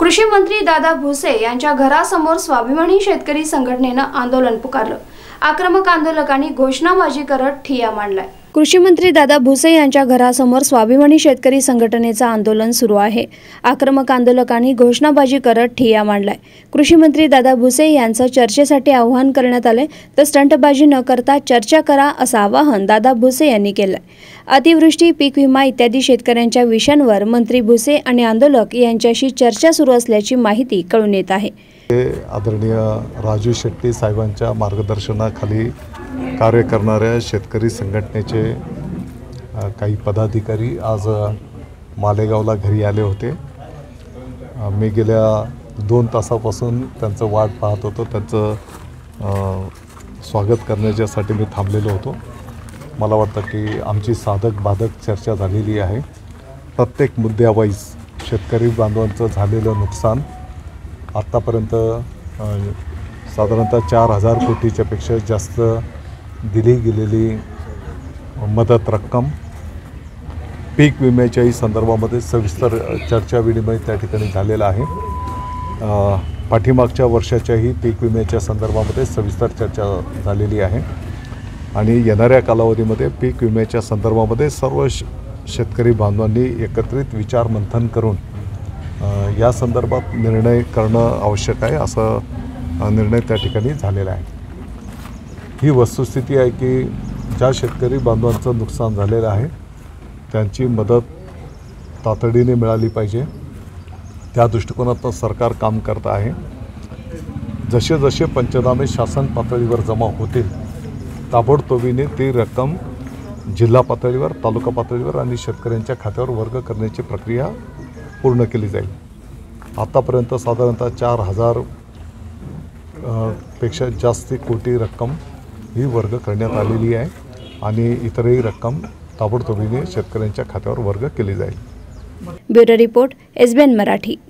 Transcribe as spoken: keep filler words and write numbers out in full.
कृषी मंत्री दादा भुसे यांच्या घरासमोर स्वाभिमानी शेतकरी संघटनेने आंदोलन पुकारलं। आक्रमक आंदोलकांनी घोषणाबाजी करत ठिय्या मांडलाय। कृषी मंत्री दादा भुसे यांच्या घरासमोर स्वाभिमानी शेतकरी संघटनेचं आंदोलन सुरू आहे। आक्रमक आंदोलकांनी घोषणाबाजी करत ठिय्या मांडलाय। कृषी मंत्री दादा भुसे यांचं चर्चेसाठी आवाहन करण्यात आले, तर स्टंटबाजी न करता चर्चा करा असं आवाहन दादा भुसे यांनी केलंय। अतिवृष्टी, पीक विमा इत्यादी शेतकऱ्यांच्या विषयांवर मंत्री भुसे आणि आंदोलक यांच्याशी चर्चा सुरू असल्याची माहिती कळून येत आहे। आदरणीय राजू शेट्टी साहेबांच्या मार्गदर्शनाखाली कार्य करणाऱ्या शेतकरी संघटनेचे काही पदाधिकारी आज मालेगावला घरी आले होते। मी गेल्या दोन तासापासून त्यांचं वाट पाहत होतो। त्यांचं स्वागत करण्यासाठी मी थांबलेलो होतो। मला वाटतं की आमची साधक बाधक चर्चा झालेली आहे। प्रत्येक मुद्द्यावाईज शेतकरी बांधवांचं झालेलं नुकसान आत्तापर्यंत साधारणतः चार हजार कोटीच्या पेक्षा जास्त दिली गेलेली मदत रक्कम, पीक विम्याच्याही संदर्भामध्ये सविस्तर चर्चा विनिमय त्या ठिकाणी झालेला आहे। पाठीमागच्या वर्षाच्याही पीक विम्याच्या संदर्भामध्ये सविस्तर चर्चा झालेली आहे आणि येणाऱ्या कालावधीमध्ये पीक विम्याच्या संदर्भामध्ये सर्व शेतकरी बांधवांनी एकत्रित विचार मंथन करून या संदर्भात निर्णय करणं आवश्यक आहे, असा निर्णय त्या ठिकाणी झालेला आहे। ही वस्तुस्थिती आहे की ज्या शेतकरी बांधवांचं नुकसान झालेलं आहे त्यांची मदत तातडीने मिळाली पाहिजे, त्या दृष्टिकोनातून सरकार काम करत आहे। जसे जसे पंचनामे शासन पातळीवर जमा होतील ताबडतोबीने ती रक्कम जिल्हा पातळीवर, तालुका पातळीवर आणि शेतकऱ्यांच्या खात्यावर वर्ग करण्याची प्रक्रिया पूर्ण केली जाईल। आतापर्यंत साधारणतः चार हजार पेक्षा जास्त कोटी रक्कम ही वर्ग करण्यात आलेली आहे आणि इतरही रक्कम ताबडतोबीने शेतकऱ्यांच्या खात्यावर वर्ग केली जाईल। Bureau report, S B N Marathi.